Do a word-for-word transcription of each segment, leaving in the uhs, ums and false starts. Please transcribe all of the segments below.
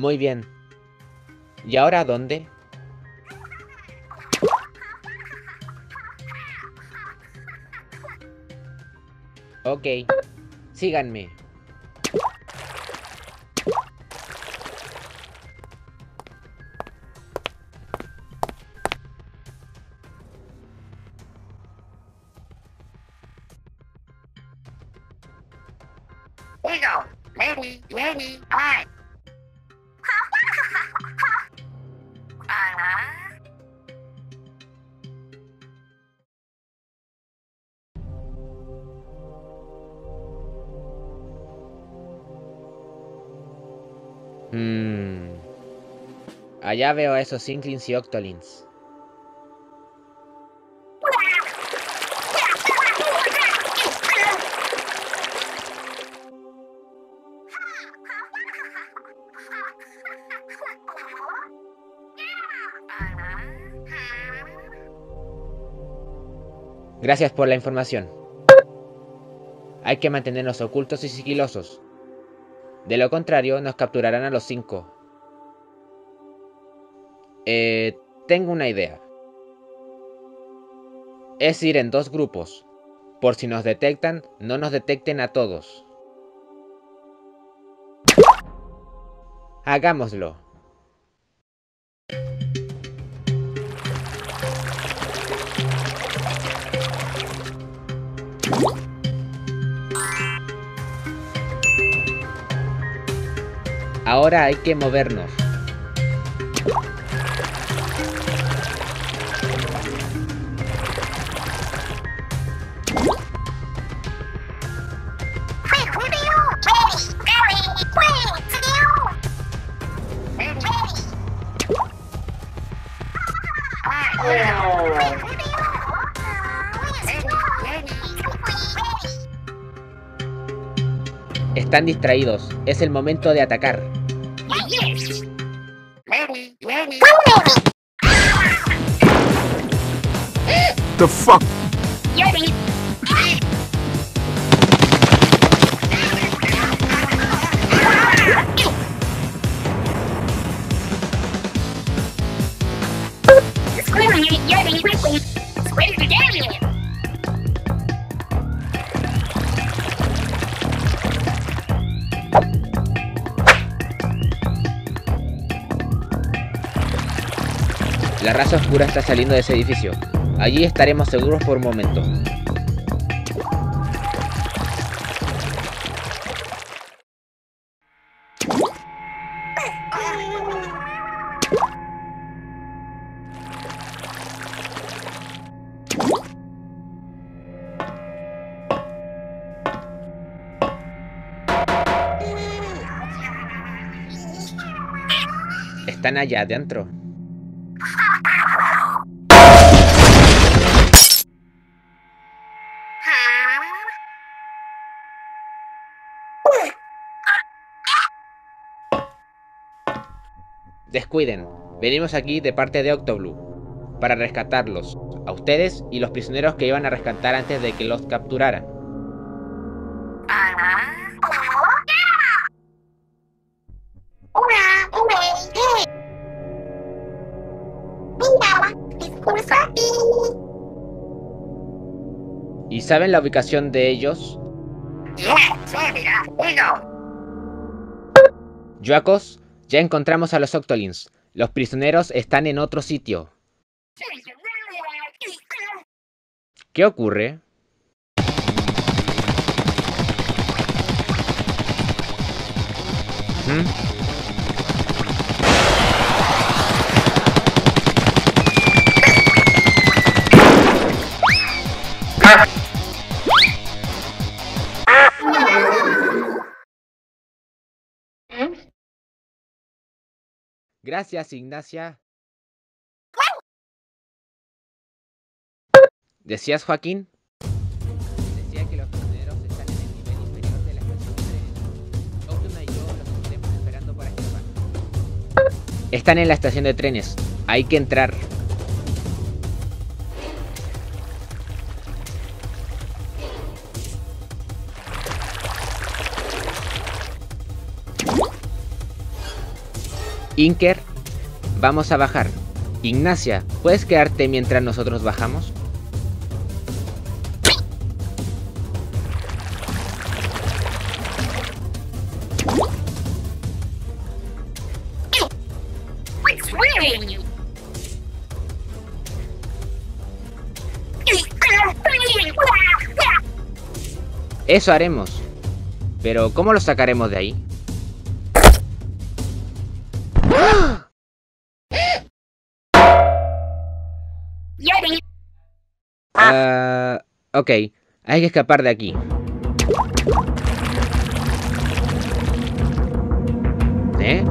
Muy bien. ¿Y ahora dónde? Ok. Síganme. Eagle, ready, ready, fly. Hmm. Allá veo a esos Inklings y Octolings. Gracias por la información. Hay que mantenernos ocultos y sigilosos. De lo contrario, nos capturarán a los cinco. Eh, tengo una idea. Es ir en dos grupos. Por si nos detectan, no nos detecten a todos. Hagámoslo. Ahora hay que movernos. Están distraídos. Es el momento de atacar. Ready, ready. The fuck? Ready. Squirrely, Yeti, Ripley, Squid again. La raza oscura está saliendo de ese edificio. Allí estaremos seguros por un momento. Están allá adentro. Descuiden, venimos aquí de parte de Octoblue para rescatarlos, a ustedes y los prisioneros que iban a rescatar antes de que los capturaran. ¿Y saben la ubicación de ellos? Yuacos, ya encontramos a los Octolings. Los prisioneros están en otro sitio. ¿Qué ocurre? ¿Mm? Gracias, Ignacia. ¿Decías, Joaquín? Decía que los prisioneros están en el nivel inferior de la estación de trenes. Octuna y yo los estaremos esperando para escapar. Están en la estación de trenes. Hay que entrar. Inker, vamos a bajar. Ignacia, ¿puedes quedarte mientras nosotros bajamos? What's wearing you? Eso haremos. Pero, ¿cómo lo sacaremos de ahí? Ah, ok, hay que escapar de aquí. ¿Eh?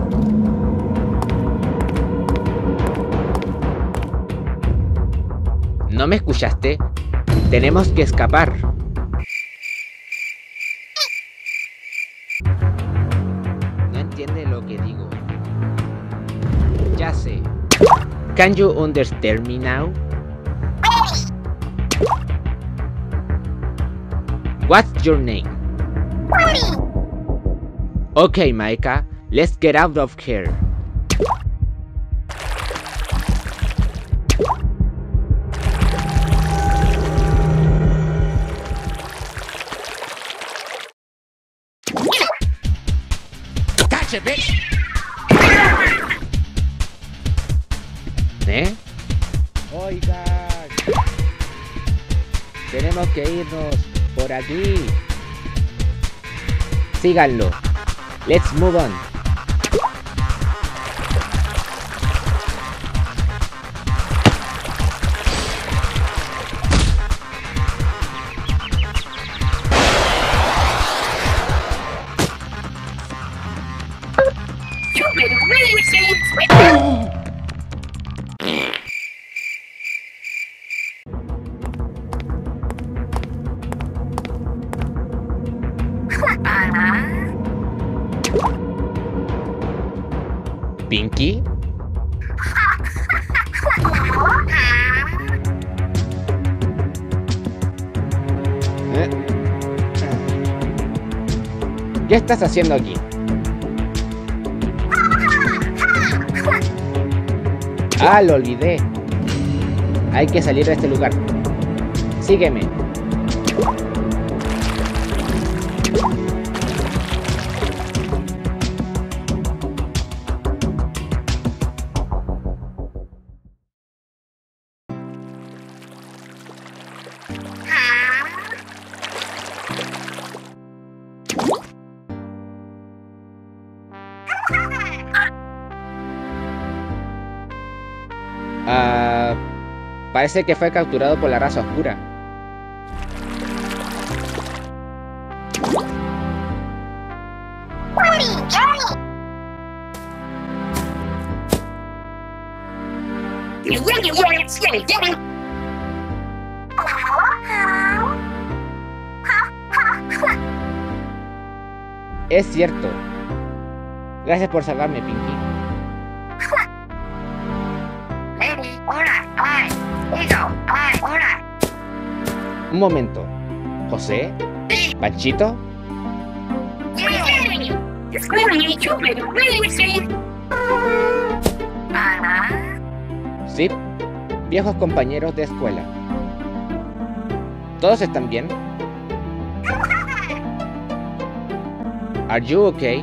¿No me escuchaste? Tenemos que escapar. No entiende lo que digo. Ya sé. Can you understand me now? What's your name? Okay, Maika, let's get out of here. Gotcha, bitch. ¿Eh? Oigan, tenemos que irnos por aquí. Síganlo. Let's move on. You better really say it's Pinky. ¿Eh? ¿Qué estás haciendo aquí? Ah, lo olvidé. Hay que salir de este lugar. Sígueme. Ah, parece que fue capturado por la raza oscura. Es cierto. Gracias por salvarme, Pinky. Un momento. ¿José? ¿Panchito? Sí, viejos compañeros de escuela. ¿Todos están bien? Are you okay?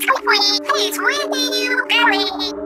Sweet, sweet, he's with you, Billy.